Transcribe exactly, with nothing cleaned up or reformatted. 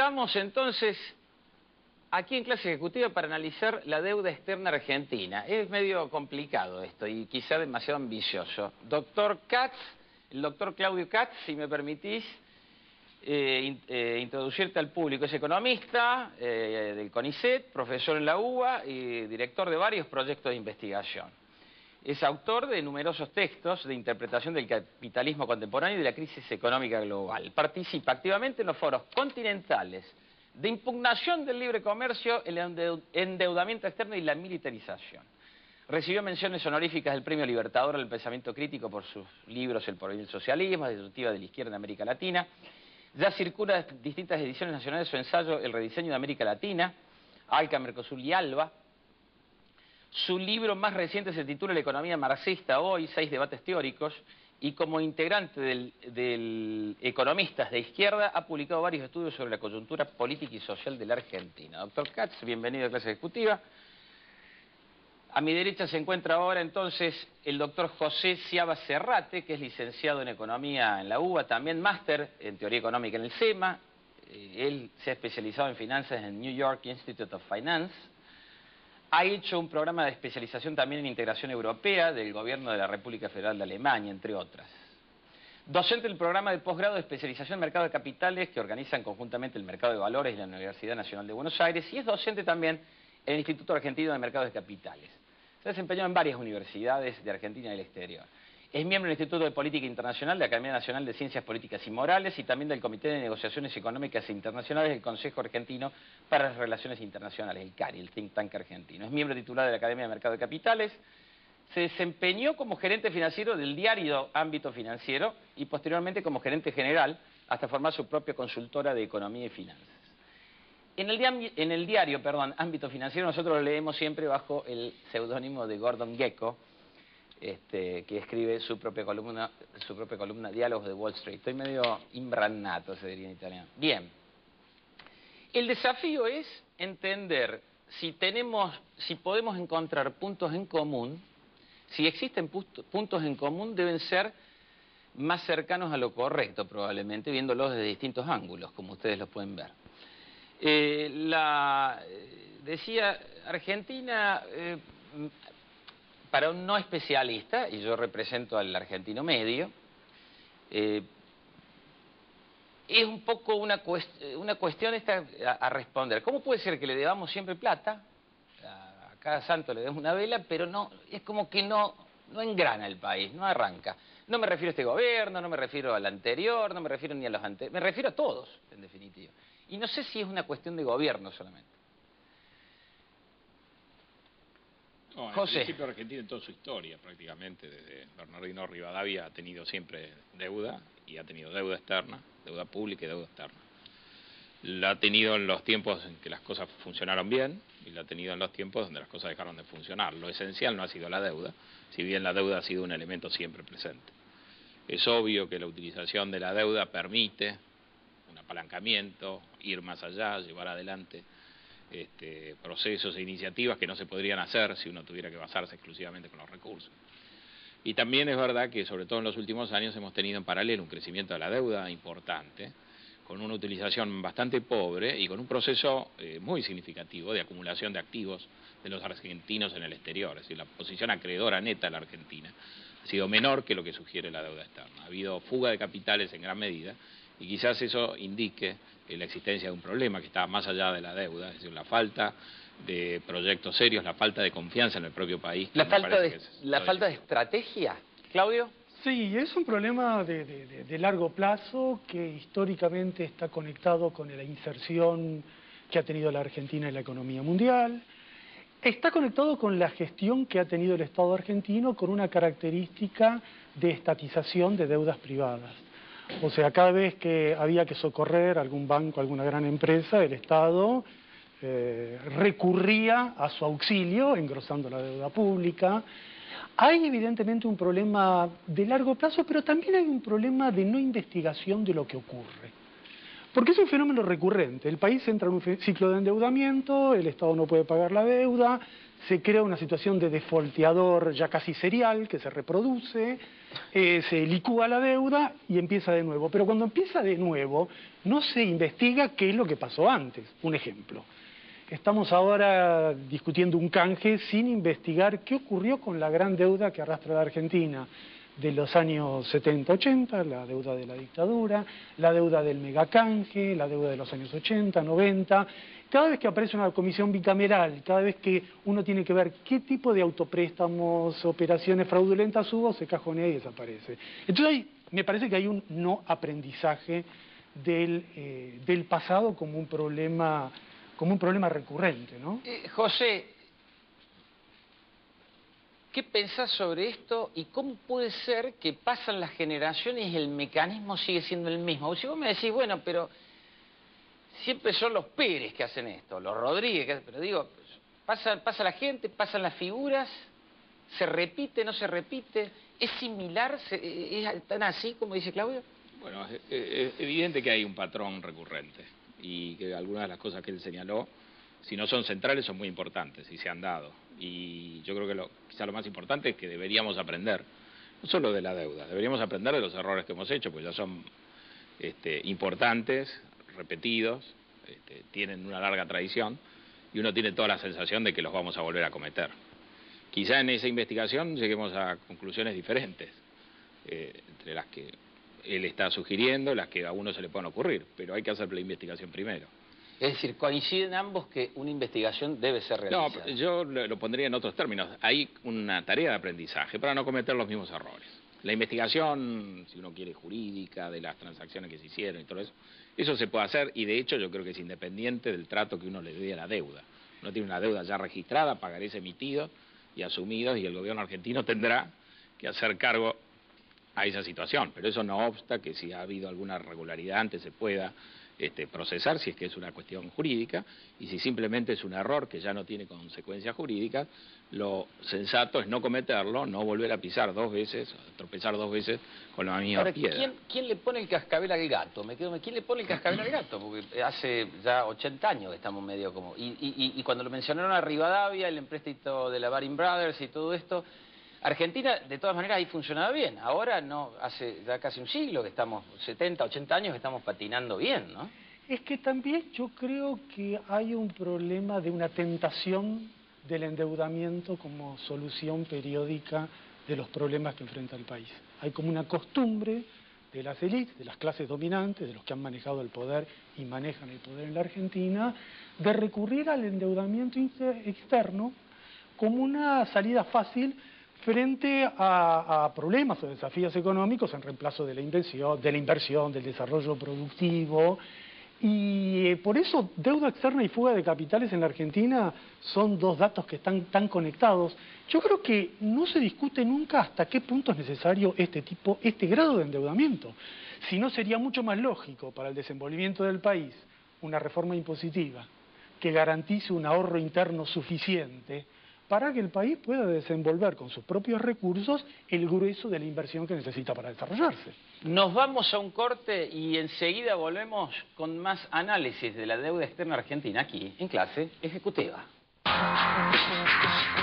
Estamos entonces aquí en clase ejecutiva para analizar la deuda externa argentina. Es medio complicado esto y quizá demasiado ambicioso. Doctor Katz, el doctor Claudio Katz, si me permitís eh, in, eh, introducirte al público. Es economista eh, del CONICET, profesor en la U B A y director de varios proyectos de investigación. Es autor de numerosos textos de interpretación del capitalismo contemporáneo y de la crisis económica global. Participa activamente en los foros continentales de impugnación del libre comercio, el endeudamiento externo y la militarización. Recibió menciones honoríficas del Premio Libertador al Pensamiento Crítico por sus libros El porvenir del socialismo, Destructiva de la izquierda en América Latina. Ya circula en distintas ediciones nacionales su ensayo El rediseño de América Latina, ALCA, Mercosur y ALBA. Su libro más reciente se titula La economía marxista hoy, seis debates teóricos, y como integrante del, del Economistas de Izquierda ha publicado varios estudios sobre la coyuntura política y social de la Argentina. Doctor Katz, bienvenido a clase ejecutiva. A mi derecha se encuentra ahora entonces el doctor José Ciaba Serrate, que es licenciado en Economía en la U B A, también máster en Teoría Económica en el SEMA. Él se ha especializado en finanzas en New York Institute of Finance. Ha hecho un programa de especialización también en integración europea del gobierno de la República Federal de Alemania, entre otras. Docente del programa de posgrado de especialización en mercado de capitales que organizan conjuntamente el Mercado de Valores y la Universidad Nacional de Buenos Aires, y es docente también en el Instituto Argentino de Mercados de Capitales. Se ha desempeñado en varias universidades de Argentina y del exterior. Es miembro del Instituto de Política Internacional de la Academia Nacional de Ciencias Políticas y Morales y también del Comité de Negociaciones Económicas Internacionales del Consejo Argentino para las Relaciones Internacionales, el CARI, el think tank argentino. Es miembro titular de la Academia de Mercado de Capitales. Se desempeñó como gerente financiero del diario Ámbito Financiero y posteriormente como gerente general hasta formar su propia consultora de economía y finanzas. En el, en el diario, perdón, Ámbito Financiero nosotros lo leemos siempre bajo el seudónimo de Gordon Gekko, Este, que escribe su propia columna, su propia columna Diálogos de Wall Street. Estoy medio imbrannato, se diría en italiano. Bien. El desafío es entender si tenemos, si podemos encontrar puntos en común. Si existen puntos en común, deben ser más cercanos a lo correcto, probablemente, viéndolos desde distintos ángulos, como ustedes los pueden ver. Eh, la, decía, Argentina... Eh, Para un no especialista, y yo represento al argentino medio, eh, es un poco una, cuest una cuestión esta a, a responder. ¿Cómo puede ser que le debamos siempre plata? A, a cada santo le demos una vela, pero no, es como que no, no engrana el país, no arranca. No me refiero a este gobierno, no me refiero al anterior, no me refiero ni a los anteriores, me refiero a todos, en definitiva. Y no sé si es una cuestión de gobierno solamente. No, en José. principio Argentina en toda su historia prácticamente, desde Bernardino Rivadavia ha tenido siempre deuda y ha tenido deuda externa, deuda pública y deuda externa. La ha tenido en los tiempos en que las cosas funcionaron bien y la ha tenido en los tiempos donde las cosas dejaron de funcionar. Lo esencial no ha sido la deuda, si bien la deuda ha sido un elemento siempre presente. Es obvio que la utilización de la deuda permite un apalancamiento, ir más allá, llevar adelante Este, procesos e iniciativas que no se podrían hacer si uno tuviera que basarse exclusivamente con los recursos. Y también es verdad que sobre todo en los últimos años hemos tenido en paralelo un crecimiento de la deuda importante, con una utilización bastante pobre y con un proceso eh, muy significativo de acumulación de activos de los argentinos en el exterior. Es decir, la posición acreedora neta de la Argentina ha sido menor que lo que sugiere la deuda externa. Ha habido fuga de capitales en gran medida y quizás eso indique la existencia de un problema que está más allá de la deuda, es decir, la falta de proyectos serios, la falta de confianza en el propio país. La falta de, la falta de estrategia, Claudio. Sí, es un problema de, de, de largo plazo que históricamente está conectado con la inserción que ha tenido la Argentina en la economía mundial. Está conectado con la gestión que ha tenido el Estado argentino con una característica de estatización de deudas privadas. O sea, cada vez que había que socorrer algún banco, alguna gran empresa, el Estado eh, recurría a su auxilio, engrosando la deuda pública. Hay evidentemente un problema de largo plazo, pero también hay un problema de no investigación de lo que ocurre. Porque es un fenómeno recurrente. El país entra en un ciclo de endeudamiento, el Estado no puede pagar la deuda, se crea una situación de defolteador ya casi serial que se reproduce, eh, se licúa la deuda y empieza de nuevo. Pero cuando empieza de nuevo, no se investiga qué es lo que pasó antes. Un ejemplo. Estamos ahora discutiendo un canje sin investigar qué ocurrió con la gran deuda que arrastra la Argentina de los años setenta ochenta, la deuda de la dictadura, la deuda del megacanje, la deuda de los años ochenta, noventa. Cada vez que aparece una comisión bicameral, cada vez que uno tiene que ver qué tipo de autopréstamos, operaciones fraudulentas hubo, se cajonea y desaparece. Entonces hay, me parece que hay un no aprendizaje del, eh, del pasado como un problema, como un problema recurrente, ¿no? Eh, José, ¿qué pensás sobre esto y cómo puede ser que pasan las generaciones y el mecanismo sigue siendo el mismo? Si vos me decís, bueno, pero siempre son los Pérez que hacen esto, los Rodríguez, que hacen, pero digo, pasa, pasa la gente, pasan las figuras, se repite, no se repite, es similar, se, es tan así como dice Claudio. Bueno, es, es evidente que hay un patrón recurrente y que algunas de las cosas que él señaló, si no son centrales, son muy importantes y se han dado. Y yo creo que lo, quizá lo más importante es que deberíamos aprender, no solo de la deuda, deberíamos aprender de los errores que hemos hecho, porque ya son este, importantes, repetidos, este, tienen una larga tradición y uno tiene toda la sensación de que los vamos a volver a cometer. Quizá en esa investigación lleguemos a conclusiones diferentes, eh, entre las que él está sugiriendo, las que a uno se le pueden ocurrir, pero hay que hacer la investigación primero. Es decir, coinciden ambos que una investigación debe ser realizada. No, yo lo, lo pondría en otros términos. Hay una tarea de aprendizaje para no cometer los mismos errores. La investigación, si uno quiere, jurídica, de las transacciones que se hicieron y todo eso, eso se puede hacer y de hecho yo creo que es independiente del trato que uno le dé a la deuda. Uno tiene una deuda ya registrada, pagarés emitidos y asumidos y el gobierno argentino tendrá que hacer cargo a esa situación. Pero eso no obsta que si ha habido alguna irregularidad antes se pueda Este, procesar si es que es una cuestión jurídica y si simplemente es un error que ya no tiene consecuencias jurídicas, lo sensato es no cometerlo, no volver a pisar dos veces, tropezar dos veces con la misma Ahora, piedra. ¿quién, ¿quién le pone el cascabel al gato? Me quedo, ¿quién le pone el cascabel al gato? Porque hace ya ochenta años que estamos medio como... Y, y, y cuando lo mencionaron a Rivadavia, el empréstito de la Baring Brothers y todo esto, Argentina, de todas maneras, ahí funcionaba bien. Ahora no, hace ya casi un siglo que estamos, setenta, ochenta años que estamos patinando bien, ¿no? Es que también yo creo que hay un problema de una tentación del endeudamiento como solución periódica de los problemas que enfrenta el país. Hay como una costumbre de las élites, de las clases dominantes, de los que han manejado el poder y manejan el poder en la Argentina, de recurrir al endeudamiento externo como una salida fácil frente a, a problemas o desafíos económicos en reemplazo de la inversión, de la inversión, del desarrollo productivo. Y eh, por eso deuda externa y fuga de capitales en la Argentina son dos datos que están tan conectados. Yo creo que no se discute nunca hasta qué punto es necesario este tipo, este grado de endeudamiento. Si no, sería mucho más lógico para el desenvolvimiento del país una reforma impositiva que garantice un ahorro interno suficiente para que el país pueda desenvolver con sus propios recursos el grueso de la inversión que necesita para desarrollarse. Nos vamos a un corte y enseguida volvemos con más análisis de la deuda externa argentina aquí en Clase Ejecutiva.